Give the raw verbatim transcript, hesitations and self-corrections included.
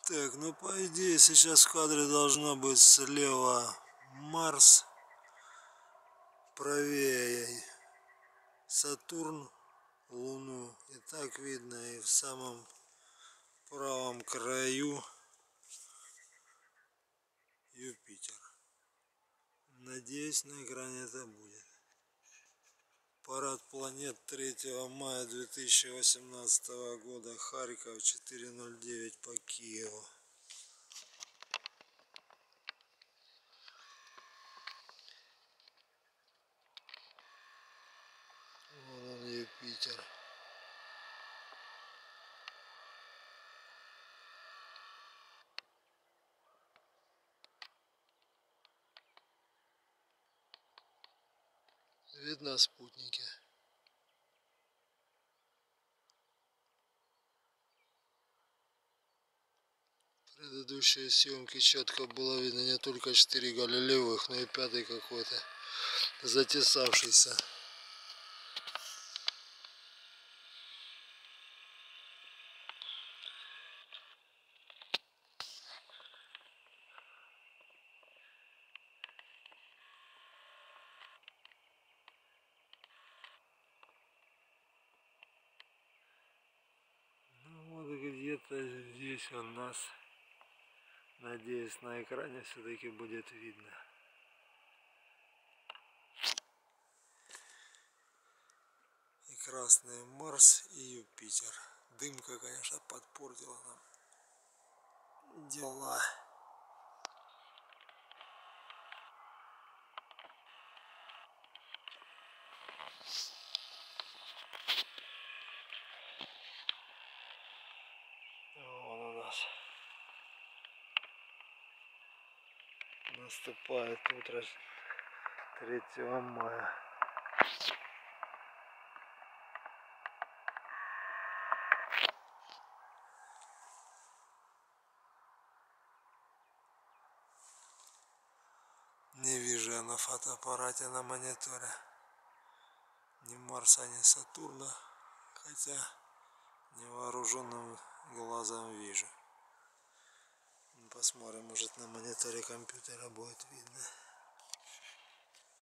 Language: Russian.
Так, ну по идее сейчас в кадре должно быть слева Марс, правее Сатурн, Луну. И так видно, и в самом правом краю Юпитер. Надеюсь, на экране это будет. Парад планет третьего мая две тысячи восемнадцатого года, Харьков, четыре ноль девять по Киеву. Вон он, Юпитер. Видно спутники. Предыдущие съемки четко было видно не только четыре галилеевых, но и пятый какой-то затесавшийся. Ну вот где-то здесь у нас, надеюсь, на экране все-таки будет видно. И красный Марс, и Юпитер. Дымка, конечно, подпортила нам дела. Вон у нас наступает утро третьего мая. Не вижу я на фотоаппарате, на мониторе ни Марса, ни Сатурна, хотя невооруженным глазом вижу. Посмотрим, может на мониторе компьютера будет видно.